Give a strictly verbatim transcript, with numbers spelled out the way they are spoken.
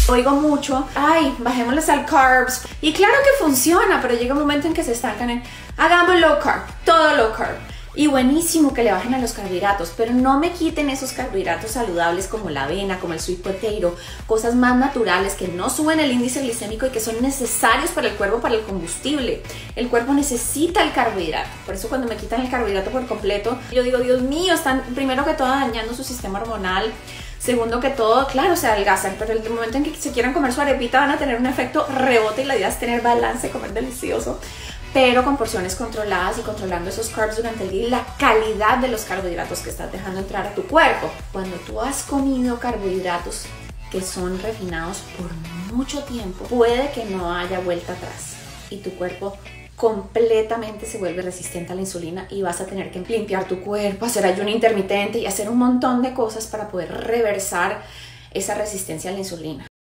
Oigo mucho, ay, bajémosles al carbs. Y claro que funciona, pero llega un momento en que se estancan en, hagamos low carb, todo low carb. Y buenísimo que le bajen a los carbohidratos, pero no me quiten esos carbohidratos saludables como la avena, como el sweet potato, cosas más naturales que no suben el índice glicémico y que son necesarios para el cuerpo, para el combustible. El cuerpo necesita el carbohidrato, por eso cuando me quitan el carbohidrato por completo, yo digo, Dios mío, están primero que todo dañando su sistema hormonal. Segundo que todo, claro, se adelgazan, pero en el momento en que se quieran comer su arepita van a tener un efecto rebote y la idea es tener balance, comer delicioso, pero con porciones controladas y controlando esos carbs durante el día y la calidad de los carbohidratos que estás dejando entrar a tu cuerpo. Cuando tú has comido carbohidratos que son refinados por mucho tiempo, puede que no haya vuelta atrás y tu cuerpo completamente se vuelve resistente a la insulina y vas a tener que limpiar tu cuerpo, hacer ayuno intermitente y hacer un montón de cosas para poder reversar esa resistencia a la insulina.